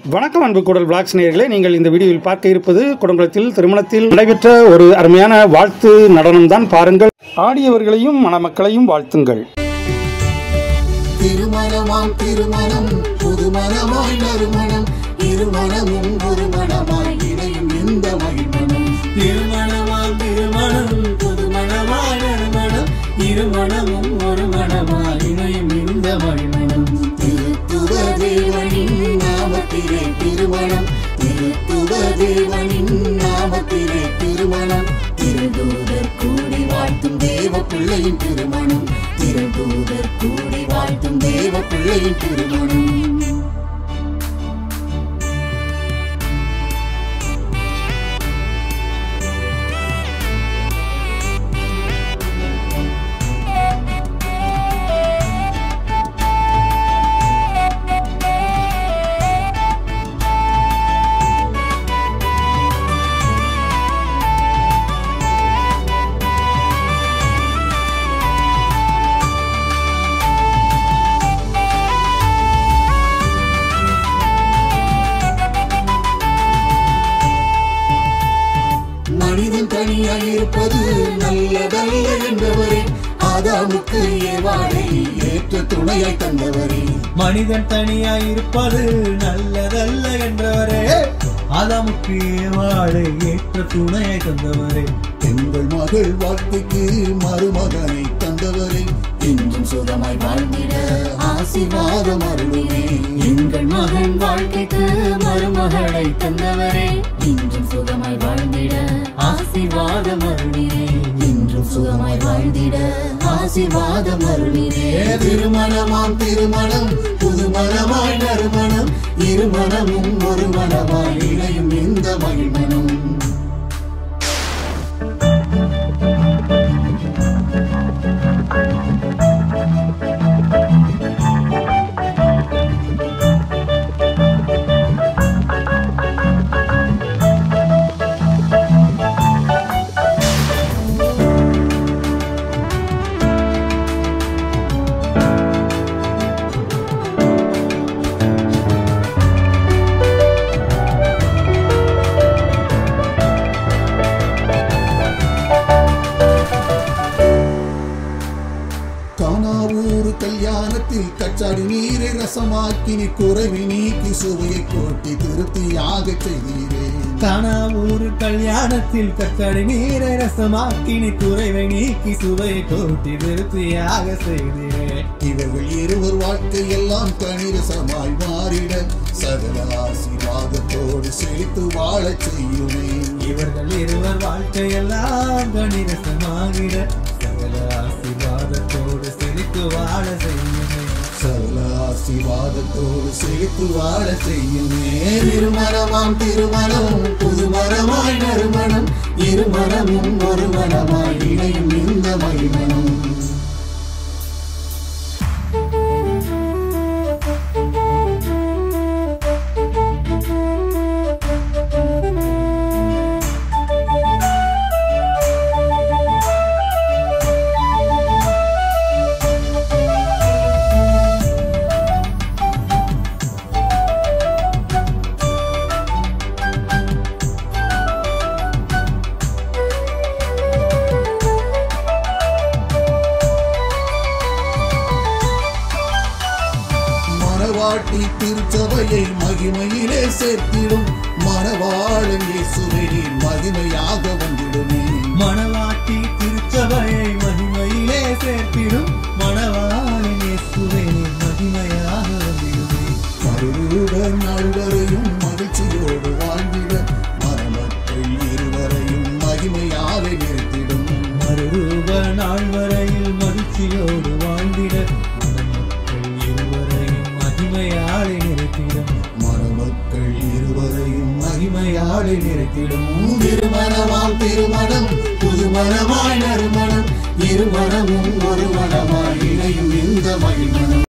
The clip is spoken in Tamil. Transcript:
வணக்கம் அன்பு கூடல் பிளாக்ஸ் நேயர்களே, நீங்கள் இந்த வீடியோவில் பார்க்க இருப்பது குடும்பத்தில் திருமணத்தில் நடைபெற்ற ஒரு அருமையான வாழ்த்து நடனம் தான். பாருங்கள், ஆடியவர்களையும் மணமக்களையும் வாழ்த்துங்கள். திருமணமாம் திருமணம் புதுமணமாய் நறுமணம் இருமணமும் ஒரு மணமாய் இணையும் இந்த மகிழ்மணம். திருமணமாம் திருமணம் புதுமணமாய் நறுமணம் இருமணமும் ஒரு மணமாய் இணையும் இந்த மகிழ்மணம். திருத்துவ தேவனின் நாமத்திலே திருமணம், திருத்துவ தேவனின் நாமத்திலே திருமணம். திருதூதர் கூடி வாழ்த்தும் தேவ பிள்ளையின் திருமணம், திருதூதர் கூடி வாழ்த்தும் தேவ பிள்ளையின் திருமணம். மனிதன் தனியாயிருப்பது நல்லதல்ல என்றவரே, ஆதாமுக்கு ஏவாளை ஏற்ற துணையாய் தந்தவரே. மனிதன் தனியாயிருப்பது நல்லதல்ல என்றவரே, ஆதாமுக்கு ஏவாளை ஏற்ற துணையை தந்தவரே. எங்கள் மகள் வாழ்க்கைக்கு மருமகனை தந்தவரே, என்றும் சுகமாய் வாழ்ந்திட ஆசீர்வாதம் அருளுவே. எங்கள் மகன் வாழ்க்கைக்கு மருமகளை தந்தவரே, இன்றும் சுகமாய் வாழ்ந்திட ஆசீர்வாதம் அருளினே. இன்றும் சுகமாய் வாழ்ந்திட ஆசீர்வாதம் அருளினே. திருமணமாம் திருமணம் புதுமணமாய் நறுமணம் இருமணமும் ஒரு மணமாய் இணையும் இந்த மகிழ்மணம். கானாவூர் கல்யாணத்தில் கச்சாடி நீரை ரசமாக்கினி குறைவி நீக்கி சுவையை கூட்டி திருப்தியாக செய்தீரே. கானாவூர் கல்யாணத்தில் கச்சடி நீரை ரசமாக்கினி குறைவை நீக்கி சுவையை கூட்டி திருப்தியாக செய்தீரே. இவர்கள் இருவர் வாழ்க்கையெல்லாம் கணிரசமாய் மாறிட சகல ஆசீர்வாதத்தோடு செழித்து வாழச் செய்யுமே. இவர்கள் இருவர் வாழ்க்கையெல்லாம் கணிரசமாகிட சகல ஆசீர்வாதத்தோடு செழித்து வாழ செய்யுமே. சகல ஆசீர்வாதத்தோடு செழித்து வாழ செய்யுமே. திருமணமாம் திருமணம் புதுமணமாய் நறுமணம் இருமணமும் ஒரு மணமாய் இணையும் இந்த மகிழ்மணம். மணவாட்டி திருச்சபையை மகிமையிலே சேர்த்திடும் மணவாளன் இயேசுவே மகிமையாக வந்திடுமே. மணவாட்டி திருச்சபையை மகிமையிலே சேர்த்திடும் மணவாளன் இயேசுவே மகிமையாக வந்திடுமே. மறுரூப நால்வரையும் மகிழ்ச்சியோடு வாழ்ந்திட மணமக்கள் இருவரையும் மகிமையாலே நிறுத்திடும். மறுரூப நாள் வரையில் மகிழ்ச்சியோடு வாழ்ந்திட மணமக்கள் இருவரையும் மகிமையாலே நிறுத்திடும். மணமக்கள் இருவரையும் மகிமையாலே நிறுத்திடும். திருமணமாம் திருமணம் புதுமணமாய் நறுமணம் இருமணமும் ஒரு மணமாய் இணையும் இந்த மகிழ்மணம்.